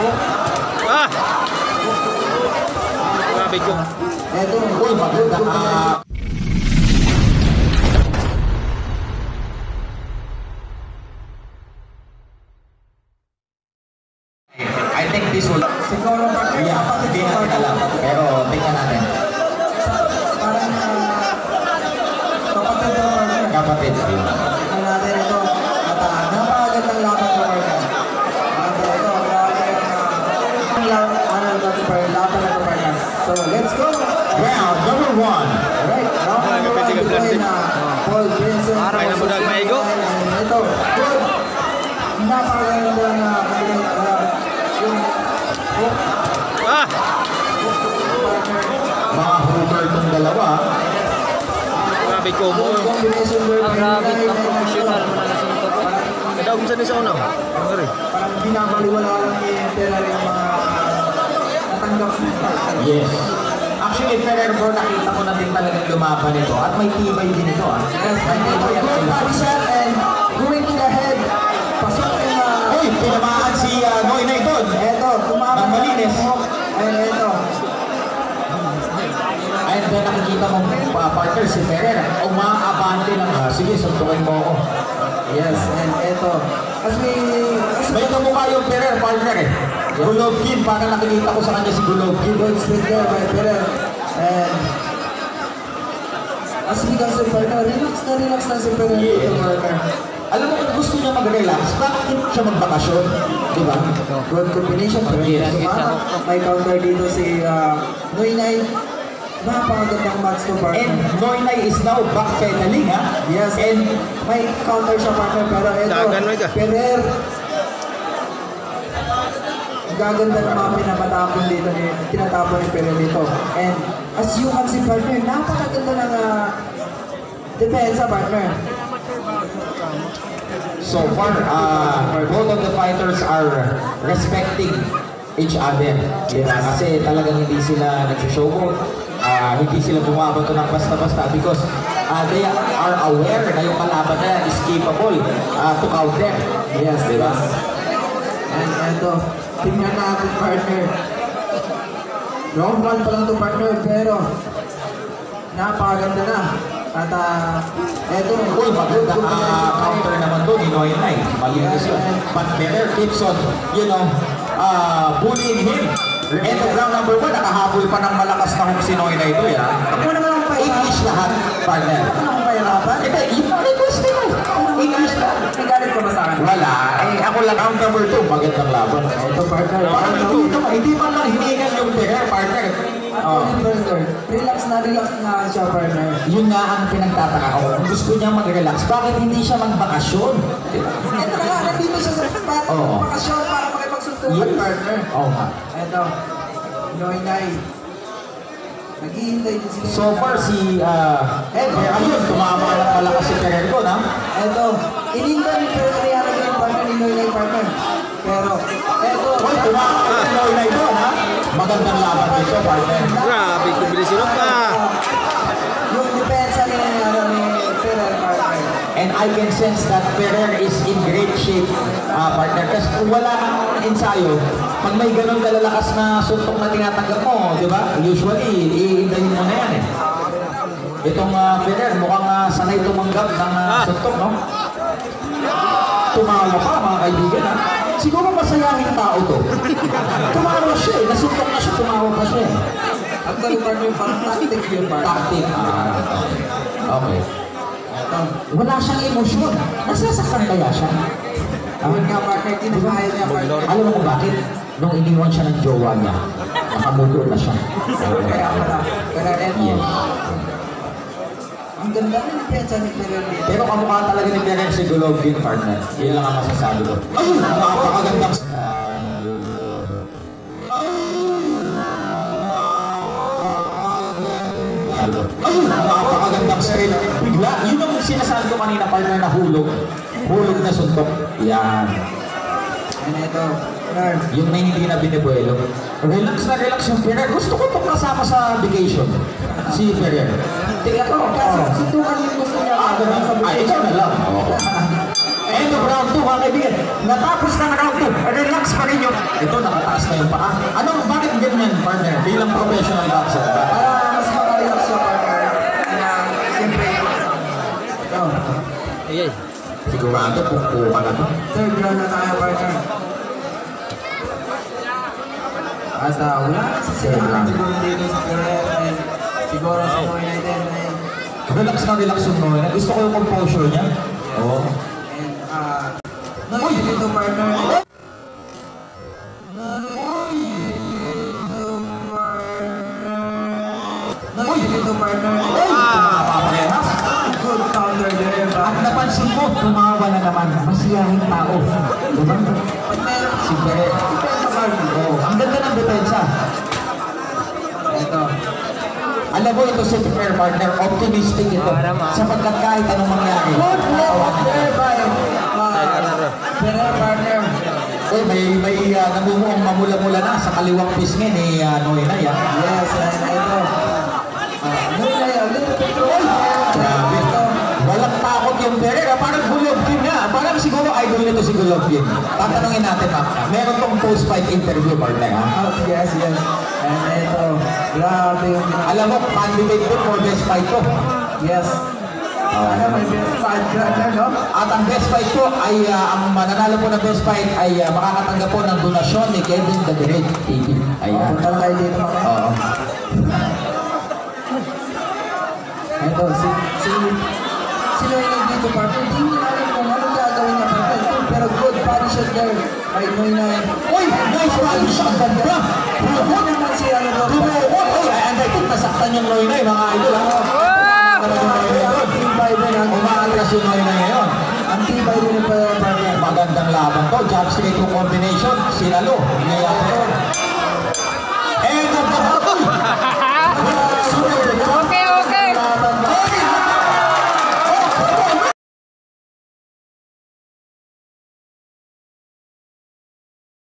Ah! Grabe ko. Eto, uy, maganda. I think this will... Siguro Hindi natin alam. Pero tingnan natin. parang kapatid ng partner. Kapatid. Tingnan natin ito. At napakagandang laban ng partner. At ito, grabe ang laban ng partner. So, let's go! Round number 1. Alright, round number 1. Ito na Paul Benson. Ay, namudag maigo. Ito, good. Napakaganda na Ah! Mga hooker itong dalawa. Grabe ko mo. Ang grabe ang professional mo na nasunod ko. Kada kung saan sa una. Sorry. parang binabaliwala lang ni Ferrer yung mga natanggap niya. Yes. Actually, Ferrer bro, nakita ko na din talagang lumaban ito. At may tibay din ito. Yes, and ito, good position and going to the head. Pasok yung Uy, pinamaan si Noy na ito. eto, tumakas Ng malinis. and eto. And then nakikita mo partner si Ferrer. Umaabante ng sige, suntukin mo ako. Yes, and eto. As May kamukha yung Ferrer, partner eh. Golovkin, parang nakikita ko sa kanya si Golovkin. good split there by Ferrer. And as we can see, partner, relax na si Ferrer dito, partner. Alam mo kung gusto niya mag-relax, bakit siya magbakasyon? Diba? Good combination, pero sumama. May counter dito si Noynay. Napakagandang match to partner. And Noynay is now backpedaling ha? Yes, and may counter siya partner, pero ito, Dagan mo ka. Ferrer. Ang gaganda ng mga pinapatapon dito, tinatapon ni Ferrer dito. And as you can see partner, napakaganda ng depensa partner. So far, both of the fighters are respecting each other. Diba? Kasi talagang hindi sila nag-showboat. Hindi sila bumabato ng basta-basta because they are aware na yung kalaban na is capable to counter. Yes, diba? And ito, tingnan natin partner. Round 1 pa lang to partner, pero napakaganda na. At ito, Uy, maganda counter naman doon ni Noynay. Malinis yun. But Ferrer keeps on, bullying him. And round number 1, nakahabol pa ng malakas na kung si Noynay ito. ako naman ang English lahat, partner. Ako naman ang pahirapan. Yung request mo. English lang. Nagalit ka ba sa akin? Wala. Ako lang round number 2. Magandang laban. Ito partner. Hindi man lang hiningan yung Ferrer, partner. Relax na siya partner. Yun nga ang pinagtataka ko. Kung gusto niya mag-relax, bakit hindi siya magbakasyon? Ito nga, nandito siya sa spot. Oo. Bakasyon para makipagsuntukan partner. Oo nga. Ito, Noynay. Naghihintay din sila. So far si ayun, tumama na pala kasi Ferrer ko, na? Ito, inintay ni Ferrer yung partner ni Noynay partner. Pero, ito, Uy, tumama ka si Noynay doon, ha? Magandang laban dito, partner. Grabe ko bilisunod pa. yung depensa ni Ferrer partner. And I can sense that Ferrer is in great shape, partner. Kasi kung wala kang ensayo, pag may ganun kalalakas na suntok na tinatanggap mo, di ba? Usually, iindahin mo na yan eh. Itong Ferrer, mukhang sanay tumanggap ng suntok, no? Tumawa pa, mga kaibigan, ha? Siguro masayahing tao to. Tumawa siya eh. Nasuntok na siya, tumawa pa siya eh. Actually, partner, parang tactic yung partner. Tactic. Okay. Wala siyang emosyon. Nasasaktan kaya siya? Yun nga partner, kinakaya niya partner. Alam mo kung bakit? Nung iniwan siya ng jowa niya, nakamulo na siya. Kaya pala. Pero eto, Yes. ang ganda ng depensa ni Ferrer dito. Pero kamukha talaga ni Ferrer si Golovkin, partner. Yun lang ang masasabi ko. Ayun! Napakagandang... Ayun! Napakagandang straight. Bigla, yun ang sinasabi ko kanina, partner, na hulog. Hulog na suntok. Yan. And ito, Ferrer. Yung na hindi na binibuelo. Relax na relax yung Ferrer. Gusto ko itong kasama sa vacation. Si Ferrer. Tingnan ko, kasi suntukan yung gusto niya. Ganun sa ay, ikaw na lang. End of round 2, mga kaibigan. Natapos ka na round 2. Relax pa rin yung... Ito, nakataas na yung paa. Bakit ganyan, partner? Bilang professional boxer ba? Para mas makarelax siya, partner. Na, siyempre, ito. Ayay. Sigurado, pupuka na to. Third round na tayo, partner. At wala sa sinahan siguro dito sa Ferrer and siguro sa Noy natin and Relax yung Noy. Gusto ko yung composure niya. Oo. Noy dito, partner. Noy dito, partner. Paparehas. Good counter there. At napansin mo, tumawa na naman. Masiyahing tao. Diba? Pag meron Si Pere. sa partner. Oh, ang ganda ng depensa. Ito. Alam mo ito si Pere, partner. Optimistic ito. Sapagkat kahit anong mangyari. Good luck there by Ferrer, partner. Uy, may namumuong mamula-mula na sa kaliwang pisngi ni Noy na yan. Yes, and ito. Noy na yan. Little bit roll. Grabe. Walang takot yung Pere. Parang Golovkin nga. Parang siguro idol nito si Golovkin. Tatanungin natin, meron tong post-fight interview, partner, ha? Yes, yes. And ito. Grabe yung Alam mo, candidate ko for best fight ko. Yes. Ano, may best fight ka na, no? At ang best fight ko ay, ang mananalo po ng best fight ay makakatanggap po ng donasyon ni Kevin the Great TV. Ayan. Punta lang tayo dito, mga. Oo. Ito, si Noy na dito, partner. Hindi niya alam kung anong gagawin niya, partner. Pero good body shot there. Ay, Noy na. Uy! Nice body shot! Ganda! Ano naman si ano, no? Gumukot! Uy! And I think nasaktan yung Noy Noy, mga idol. Ang tibay din, ang Umaatras yung Noy Noy ngayon. ang tibay din pa, partner. Magandang laban to. Jab straight to combination. Sinalo. Ni